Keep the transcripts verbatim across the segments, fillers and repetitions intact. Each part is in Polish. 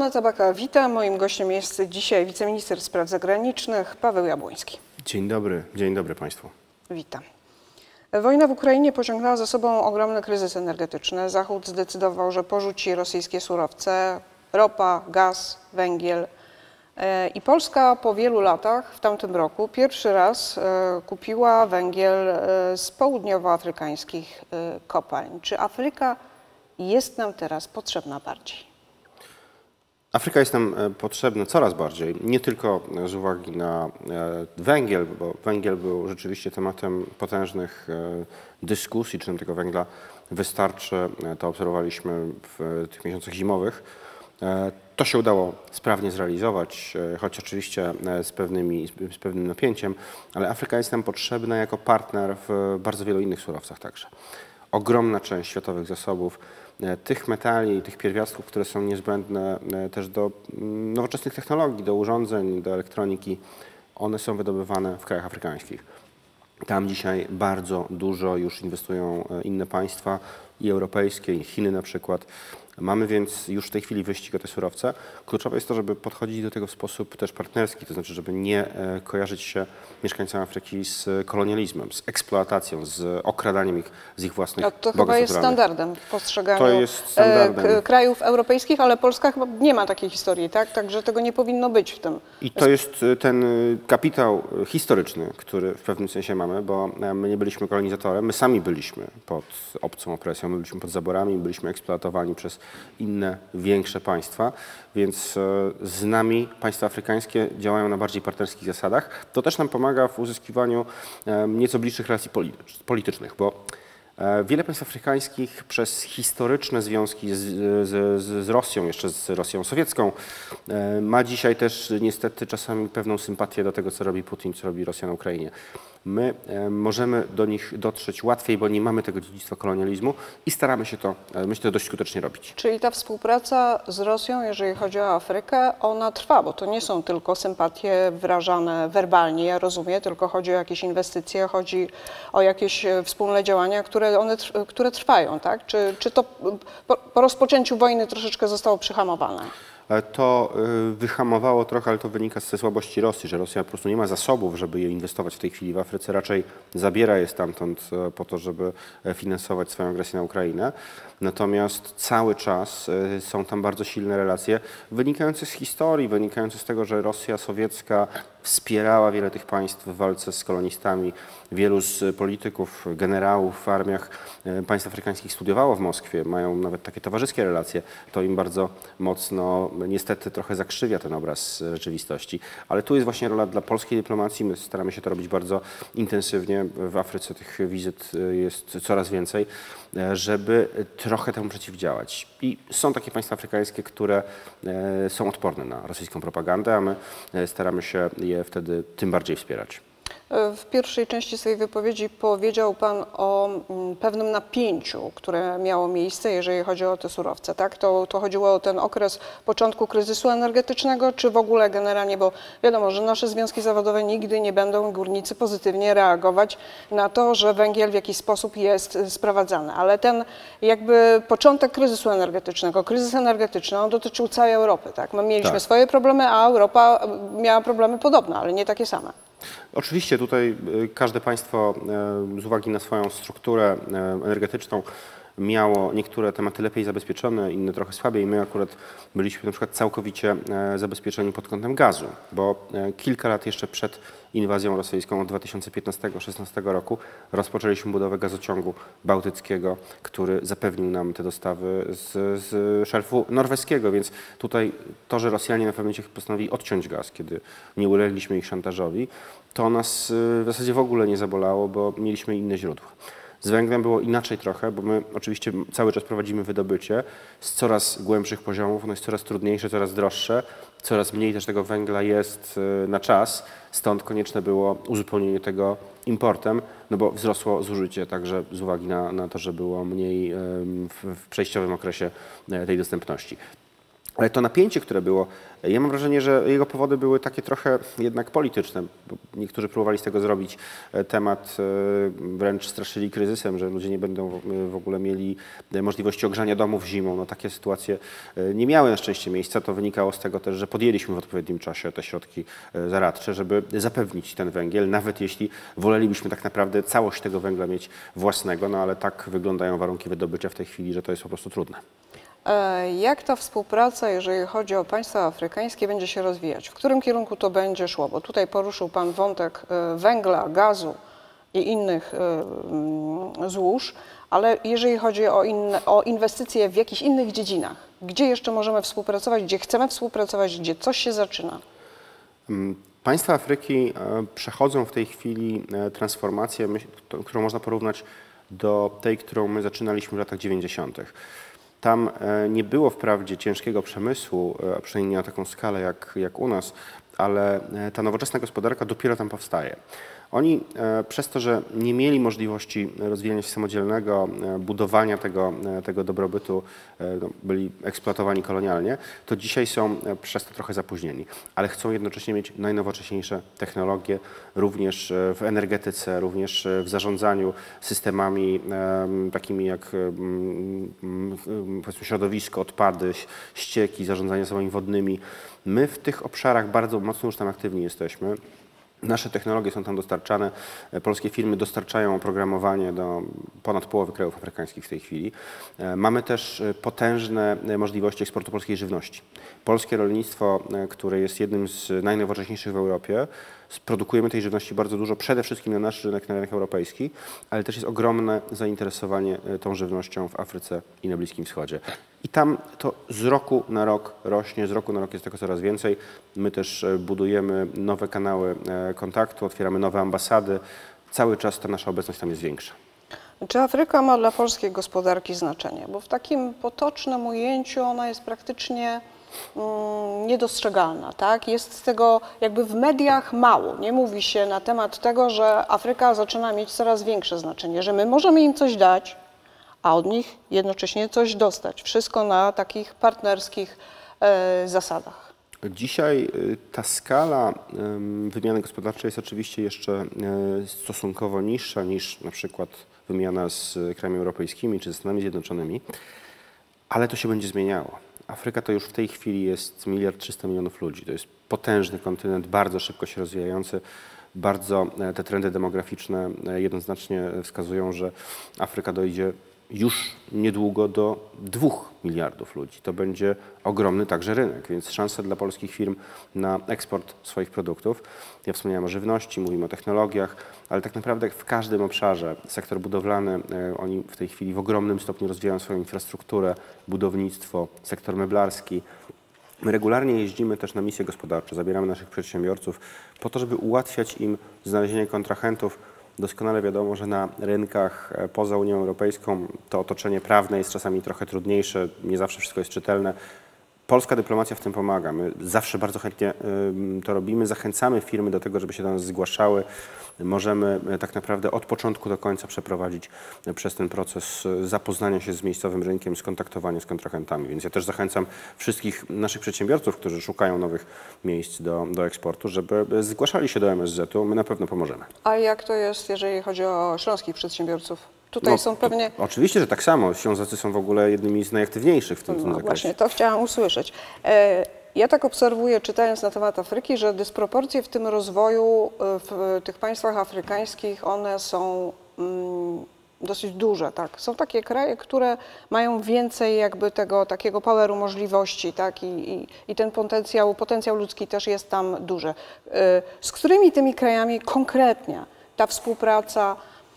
Anna Tabaka, witam. Moim gościem jest dzisiaj wiceminister spraw zagranicznych Paweł Jabłoński. Dzień dobry, dzień dobry Państwu. Witam. Wojna w Ukrainie pociągnęła za sobą ogromny kryzys energetyczny. Zachód zdecydował, że porzuci rosyjskie surowce, ropa, gaz, węgiel. I Polska po wielu latach w tamtym roku pierwszy raz kupiła węgiel z południowoafrykańskich kopalń. Czy Afryka jest nam teraz potrzebna bardziej? Afryka jest nam potrzebna coraz bardziej, nie tylko z uwagi na węgiel, bo węgiel był rzeczywiście tematem potężnych dyskusji, czy nam tego węgla wystarczy. To obserwowaliśmy w tych miesiącach zimowych. To się udało sprawnie zrealizować, choć oczywiście z, pewnymi, z pewnym napięciem, ale Afryka jest nam potrzebna jako partner w bardzo wielu innych surowcach także. Ogromna część światowych zasobów tych metali, tych pierwiastków, które są niezbędne też do nowoczesnych technologii, do urządzeń, do elektroniki, one są wydobywane w krajach afrykańskich. Tam dzisiaj bardzo dużo już inwestują inne państwa, i europejskie, i Chiny na przykład. Mamy więc już w tej chwili wyścig o te surowce. Kluczowe jest to, żeby podchodzić do tego w sposób też partnerski, to znaczy, żeby nie kojarzyć się mieszkańcom Afryki z kolonializmem, z eksploatacją, z okradaniem ich z ich własnych bogactw naturalnych. To chyba jest standardem w postrzeganiu to jest standardem. krajów europejskich, ale Polska chyba nie ma takiej historii, tak? Także tego nie powinno być w tym. I to jest ten kapitał historyczny, który w pewnym sensie mamy, bo my nie byliśmy kolonizatorem, my sami byliśmy pod obcą opresją, my byliśmy pod zaborami, byliśmy eksploatowani przez inne, większe państwa, więc z nami państwa afrykańskie działają na bardziej partnerskich zasadach. To też nam pomaga w uzyskiwaniu nieco bliższych relacji politycznych, bo wiele państw afrykańskich przez historyczne związki z, z, z Rosją, jeszcze z Rosją sowiecką, ma dzisiaj też niestety czasami pewną sympatię do tego, co robi Putin, co robi Rosja na Ukrainie. My możemy do nich dotrzeć łatwiej, bo nie mamy tego dziedzictwa kolonializmu i staramy się to, myślę, dość skutecznie robić. Czyli ta współpraca z Rosją, jeżeli chodzi o Afrykę, ona trwa, bo to nie są tylko sympatie wyrażane werbalnie, ja rozumiem, tylko chodzi o jakieś inwestycje, chodzi o jakieś wspólne działania, które, one, które trwają, tak? Czy, czy to po, po rozpoczęciu wojny troszeczkę zostało przyhamowane? To wyhamowało trochę, ale to wynika ze słabości Rosji, że Rosja po prostu nie ma zasobów, żeby je inwestować w tej chwili w Afryce, raczej zabiera je stamtąd po to, żeby finansować swoją agresję na Ukrainę. Natomiast cały czas są tam bardzo silne relacje wynikające z historii, wynikające z tego, że Rosja sowiecka wspierała wiele tych państw w walce z kolonistami. Wielu z polityków, generałów w armiach państw afrykańskich studiowało w Moskwie, mają nawet takie towarzyskie relacje. To im bardzo mocno, niestety trochę zakrzywia ten obraz rzeczywistości. Ale tu jest właśnie rola dla polskiej dyplomacji. My staramy się to robić bardzo intensywnie. W Afryce tych wizyt jest coraz więcej, żeby trochę temu przeciwdziałać. I są takie państwa afrykańskie, które są odporne na rosyjską propagandę, a my staramy się je wtedy tym bardziej wspierać. W pierwszej części swojej wypowiedzi powiedział Pan o pewnym napięciu, które miało miejsce, jeżeli chodzi o te surowce, tak? To, to chodziło o ten okres początku kryzysu energetycznego, czy w ogóle generalnie, bo wiadomo, że nasze związki zawodowe nigdy nie będą, górnicy, pozytywnie reagować na to, że węgiel w jakiś sposób jest sprowadzany, ale ten jakby początek kryzysu energetycznego, kryzys energetyczny, on dotyczył całej Europy, tak? My mieliśmy tak. swoje problemy, a Europa miała problemy podobne, ale nie takie same. Oczywiście tutaj każde państwo z uwagi na swoją strukturę energetyczną miało niektóre tematy lepiej zabezpieczone, inne trochę słabiej. My akurat byliśmy na przykład całkowicie zabezpieczeni pod kątem gazu, bo kilka lat jeszcze przed inwazją rosyjską od dwa tysiące piętnastego do dwa tysiące szesnastego roku rozpoczęliśmy budowę gazociągu bałtyckiego, który zapewnił nam te dostawy z, z szelfu norweskiego, więc tutaj to, że Rosjanie na pewnym momencie postanowili odciąć gaz, kiedy nie ulegliśmy ich szantażowi, to nas w zasadzie w ogóle nie zabolało, bo mieliśmy inne źródła. Z węglem było inaczej trochę, bo my oczywiście cały czas prowadzimy wydobycie z coraz głębszych poziomów, ono jest coraz trudniejsze, coraz droższe, coraz mniej też tego węgla jest na czas, stąd konieczne było uzupełnienie tego importem, no bo wzrosło zużycie także z uwagi na, na to, że było mniej w, w przejściowym okresie tej dostępności. Ale to napięcie, które było, ja mam wrażenie, że jego powody były takie trochę jednak polityczne. Bo niektórzy próbowali z tego zrobić temat, wręcz straszyli kryzysem, że ludzie nie będą w ogóle mieli możliwości ogrzania domów zimą. No, takie sytuacje nie miały na szczęście miejsca. To wynikało z tego też, że podjęliśmy w odpowiednim czasie te środki zaradcze, żeby zapewnić ten węgiel, nawet jeśli wolelibyśmy tak naprawdę całość tego węgla mieć własnego, no ale tak wyglądają warunki wydobycia w tej chwili, że to jest po prostu trudne. Jak ta współpraca, jeżeli chodzi o państwa afrykańskie, będzie się rozwijać? W którym kierunku to będzie szło? Bo tutaj poruszył Pan wątek węgla, gazu i innych złóż, ale jeżeli chodzi o, inne, o inwestycje w jakichś innych dziedzinach, gdzie jeszcze możemy współpracować, gdzie chcemy współpracować, gdzie coś się zaczyna? Państwa Afryki przechodzą w tej chwili transformację, którą można porównać do tej, którą my zaczynaliśmy w latach dziewięćdziesiątych. Tam nie było wprawdzie ciężkiego przemysłu, a przynajmniej nie na taką skalę jak, jak u nas, ale ta nowoczesna gospodarka dopiero tam powstaje. Oni przez to, że nie mieli możliwości rozwijania się samodzielnego, budowania tego, tego dobrobytu, no, byli eksploatowani kolonialnie, to dzisiaj są przez to trochę zapóźnieni. Ale chcą jednocześnie mieć najnowocześniejsze technologie, również w energetyce, również w zarządzaniu systemami takimi jak powiedzmy środowisko, odpady, ścieki, zarządzanie zasobami wodnymi. My w tych obszarach bardzo mocno już tam aktywni jesteśmy. Nasze technologie są tam dostarczane. Polskie firmy dostarczają oprogramowanie do ponad połowy krajów afrykańskich w tej chwili. Mamy też potężne możliwości eksportu polskiej żywności. Polskie rolnictwo, które jest jednym z najnowocześniejszych w Europie, produkujemy tej żywności bardzo dużo, przede wszystkim na nasz rynek, na rynek europejski, ale też jest ogromne zainteresowanie tą żywnością w Afryce i na Bliskim Wschodzie. I tam to z roku na rok rośnie, z roku na rok jest tego coraz więcej. My też budujemy nowe kanały kontaktu, otwieramy nowe ambasady. Cały czas ta nasza obecność tam jest większa. Czy Afryka ma dla polskiej gospodarki znaczenie? Bo w takim potocznym ujęciu ona jest praktycznie mm, niedostrzegalna, tak? Jest z tego jakby w mediach mało. Nie mówi się na temat tego, że Afryka zaczyna mieć coraz większe znaczenie, że my możemy im coś dać, a od nich jednocześnie coś dostać. Wszystko na takich partnerskich e, zasadach. Dzisiaj ta skala wymiany gospodarczej jest oczywiście jeszcze stosunkowo niższa niż na przykład wymiana z krajami europejskimi czy ze Stanami Zjednoczonymi, ale to się będzie zmieniało. Afryka to już w tej chwili jest miliard trzysta milionów ludzi. To jest potężny kontynent, bardzo szybko się rozwijający. Bardzo te trendy demograficzne jednoznacznie wskazują, że Afryka dojdzie już niedługo do dwóch miliardów ludzi. To będzie ogromny także rynek, więc szanse dla polskich firm na eksport swoich produktów. Ja wspomniałem o żywności, mówimy o technologiach, ale tak naprawdę w każdym obszarze, sektor budowlany, oni w tej chwili w ogromnym stopniu rozwijają swoją infrastrukturę, budownictwo, sektor meblarski. My regularnie jeździmy też na misje gospodarcze, zabieramy naszych przedsiębiorców po to, żeby ułatwiać im znalezienie kontrahentów. Doskonale wiadomo, że na rynkach poza Unią Europejską to otoczenie prawne jest czasami trochę trudniejsze, nie zawsze wszystko jest czytelne. Polska dyplomacja w tym pomaga. My zawsze bardzo chętnie to robimy, zachęcamy firmy do tego, żeby się do nas zgłaszały. Możemy tak naprawdę od początku do końca przeprowadzić przez ten proces zapoznania się z miejscowym rynkiem, skontaktowania z kontrahentami. Więc ja też zachęcam wszystkich naszych przedsiębiorców, którzy szukają nowych miejsc do, do eksportu, żeby zgłaszali się do M S Z-u. My na pewno pomożemy. A jak to jest, jeżeli chodzi o śląskich przedsiębiorców? Tutaj no, są pewnie... To, oczywiście, że tak samo. Ślązacy są w ogóle jednymi z najaktywniejszych w tym, no, w tym zakresie. Właśnie, to chciałam usłyszeć. E, ja tak obserwuję, czytając na temat Afryki, że dysproporcje w tym rozwoju w tych państwach afrykańskich, one są mm, dosyć duże. Tak? Są takie kraje, które mają więcej jakby tego takiego poweru możliwości, tak? I, i, i ten potencjał, potencjał ludzki też jest tam duży. E, z którymi tymi krajami konkretnie ta współpraca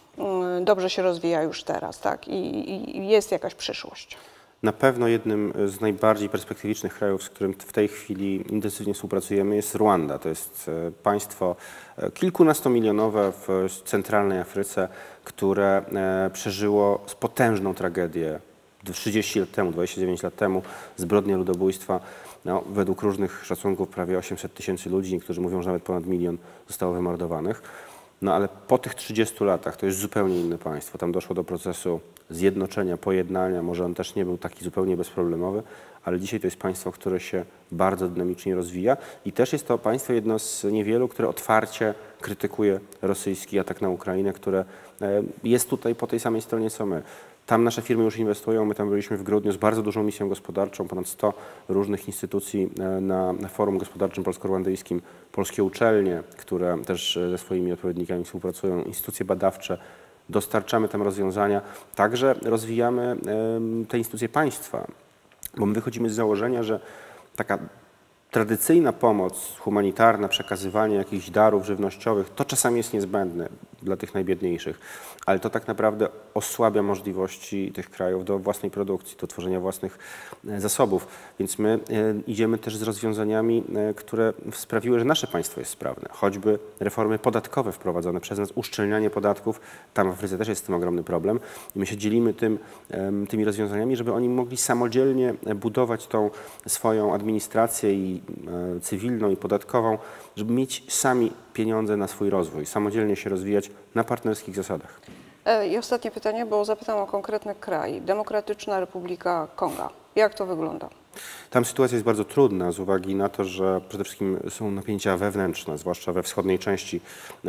dobrze się rozwija już teraz, tak? I, i jest jakaś przyszłość. Na pewno jednym z najbardziej perspektywicznych krajów, z którym w tej chwili intensywnie współpracujemy, jest Rwanda. To jest państwo kilkunastomilionowe w centralnej Afryce, które przeżyło potężną tragedię trzydzieści lat temu, dwadzieścia dziewięć lat temu, zbrodnię ludobójstwa. No, według różnych szacunków prawie osiemset tysięcy ludzi, niektórzy mówią, że nawet ponad milion zostało wymordowanych. No ale po tych trzydziestu latach to jest zupełnie inne państwo. Tam doszło do procesu zjednoczenia, pojednania. Może on też nie był taki zupełnie bezproblemowy, ale dzisiaj to jest państwo, które się bardzo dynamicznie rozwija i też jest to państwo jedno z niewielu, które otwarcie krytykuje rosyjski atak na Ukrainę, które jest tutaj po tej samej stronie co my. Tam nasze firmy już inwestują, my tam byliśmy w grudniu z bardzo dużą misją gospodarczą, ponad sto różnych instytucji na, na forum gospodarczym polsko-rwandyjskim, polskie uczelnie, które też ze swoimi odpowiednikami współpracują, instytucje badawcze, dostarczamy tam rozwiązania, także rozwijamy te instytucje państwa, bo my wychodzimy z założenia, że taka tradycyjna pomoc humanitarna, przekazywanie jakichś darów żywnościowych, to czasami jest niezbędne dla tych najbiedniejszych, ale to tak naprawdę osłabia możliwości tych krajów do własnej produkcji, do tworzenia własnych zasobów. Więc my idziemy też z rozwiązaniami, które sprawiły, że nasze państwo jest sprawne. Choćby reformy podatkowe wprowadzone przez nas, uszczelnianie podatków, tam w Afryce też jest z tym ogromny problem. I my się dzielimy tym, tymi rozwiązaniami, żeby oni mogli samodzielnie budować tą swoją administrację i cywilną i podatkową, żeby mieć sami pieniądze na swój rozwój, samodzielnie się rozwijać na partnerskich zasadach. I ostatnie pytanie, bo zapytam o konkretny kraj. Demokratyczna Republika Konga. Jak to wygląda? Tam sytuacja jest bardzo trudna z uwagi na to, że przede wszystkim są napięcia wewnętrzne, zwłaszcza we wschodniej części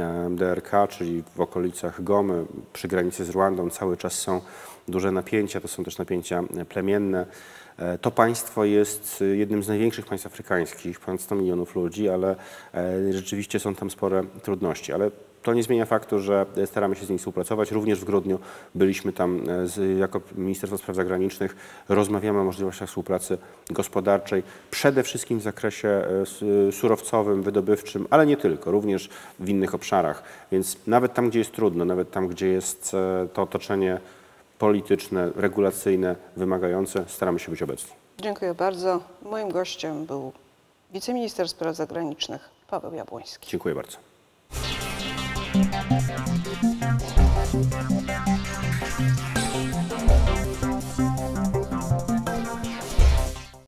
D R K, czyli w okolicach Gomy, przy granicy z Rwandą cały czas są duże napięcia, to są też napięcia plemienne. To państwo jest jednym z największych państw afrykańskich, ponad sto milionów ludzi, ale rzeczywiście są tam spore trudności. Ale to nie zmienia faktu, że staramy się z nimi współpracować. Również w grudniu byliśmy tam z, jako Ministerstwo Spraw Zagranicznych, rozmawiamy o możliwościach współpracy gospodarczej, przede wszystkim w zakresie surowcowym, wydobywczym, ale nie tylko, również w innych obszarach. Więc nawet tam, gdzie jest trudno, nawet tam, gdzie jest to otoczenie polityczne, regulacyjne, wymagające, staramy się być obecni. Dziękuję bardzo. Moim gościem był wiceminister spraw zagranicznych Paweł Jabłoński. Dziękuję bardzo.